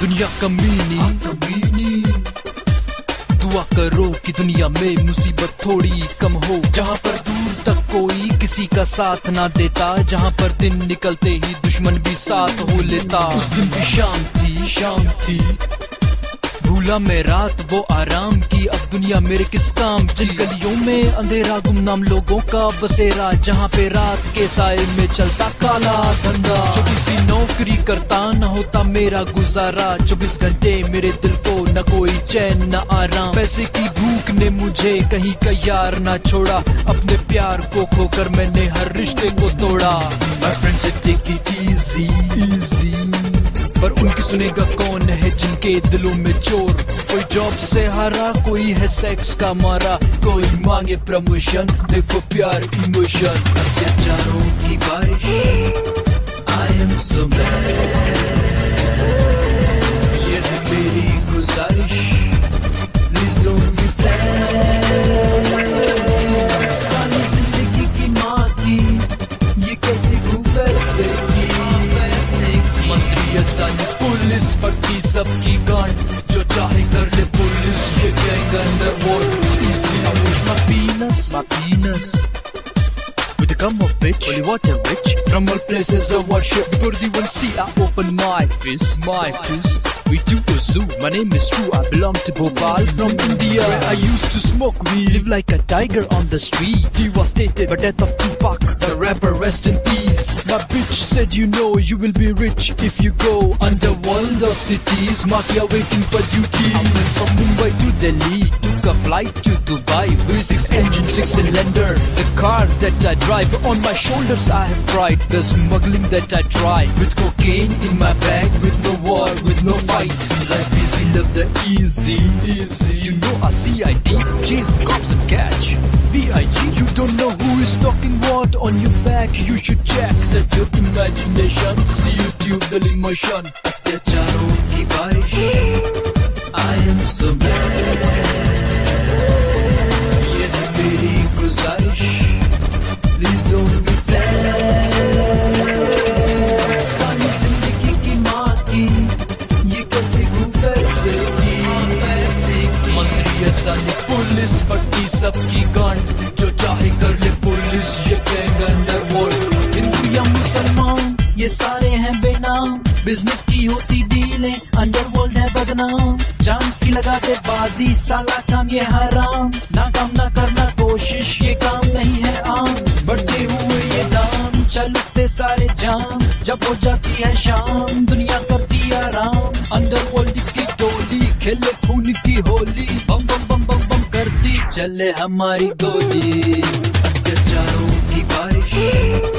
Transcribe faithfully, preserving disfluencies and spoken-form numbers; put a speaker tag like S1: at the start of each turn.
S1: दुनिया कमीनी, कमीनी। दुआ करो कि दुनिया में मुसीबत थोड़ी कम हो, जहाँ पर दूर तक कोई किसी का साथ ना देता, जहाँ पर दिन निकलते ही दुश्मन भी साथ हो लेता। उस दिन भी शाम थी, शाम थी, भूला मैं रात वो आराम की। अब दुनिया मेरे किस काम, जिन गलियों में अंधेरा गुमनाम लोगों का बसेरा, जहाँ पे रात के साए में चलता काला धंधा। जो किसी नौकरी करता न होता मेरा गुजारा, चौबीस घंटे मेरे दिल को न कोई चैन न आराम। पैसे की भूख ने मुझे कहीं का यार ना छोड़ा, अपने प्यार को खोकर मैंने हर रिश्ते को तोड़ा। My friends say take it easy, easy, पर उनकी सुनेगा कौन है जिनके दिलों में चोर। कोई जॉब से हारा, कोई है सेक्स का मारा, कोई मांगे प्रमोशन, देखो प्यार इमोशन। अत्याचारों की बारिश, I am so bad, ये है मेरी गुजारिश, please don't be sad। सारी जिंदगी की माँ की ये कैसी पैसे की, पैसे की। मंत्री असानी पुलिस पट्टी सबकी गांड, जो चाहे कर ले पुलिस, ये gang underworld. Easy, I push my penis, my penis with the gum of bitch, holy water bitch. From all places of worship, before the one see I open my fist, my fist. We do a zoo, my name is true, I belong to Bhopal from India, where I used to smoke weed, live like a tiger on the street. Devastated by death of Tupac, the rapper, rest in peace. My bitch said you know you will be rich if you go underworld of cities, mafia waiting for duty. I went from Mumbai to Delhi, took a flight to Dubai, V six engine, six cylinder. The car that I drive, on my shoulders I have pride. The smuggling that I try, with cocaine in my bag, with no war, with no fight. Life easy, love the easy, easy. You know I C I D, chase the cops and catch B I G. You don't know who is talking what on your back, you should check. Set your imagination, see YouTube the emotion. अत्याचारों की बारिश, I am so bad, ये है मेरी गुजारिश, please don't be sad। सारी जिंदगी की माँ की ये कैसी पैसे की, पैसे की। मंत्री असानी पुलिस पट्टी सबकी गांड, जो चाहे कर ले पुलिस, ये गैंग अंडरवर्ल्ड। हिंदू या मुसलमान ये सारे हैं बेनाम, बिजनेस की होती डीलें, अंडरवर्ल्ड है बदनाम। जान की लगाते बाजी, साला काम ये हराम, नाकाम ना करना कोशिश, ये काम नहीं है आम। बढ़ते हुए ये दाम, चलते सारे जाम, जब हो जाती है शाम, दुनिया करती आराम। अंडरवर्ल्ड की टोली खेले खून की होली, बम बम बम बम बम करती चले हमारी गोली। अत्याचारों की बारिश,